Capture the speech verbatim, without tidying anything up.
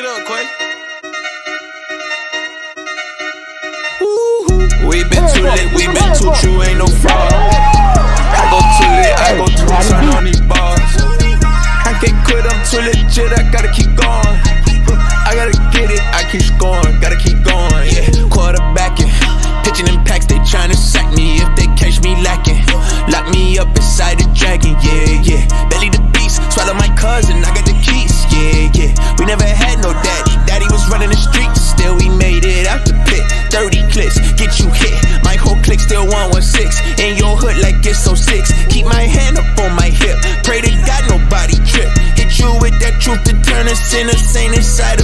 up, Quay? We been too lit, we been too true, ain't no fraud. I go too lit, I go too turn on these bars. I can't quit, I'm too legit, I gotta keep going. I gotta get it, I keep scoring, gotta keep going, yeah. Quarterbacking, pitching in packs, they tryna sack me if they catch me lacking. Lock me up inside the dragon, yeah, yeah. Belly the beast, swallow my cousin, I got the keys, yeah, yeah. We never had no daddy, daddy was running the streets, still we made it out the pit. thirty clips, get you hit, my whole clique still one one six. In your hood like it's oh six, keep my hand up on my hip, pray to God nobody trip. Hit you with that truth to turn us in a sane inside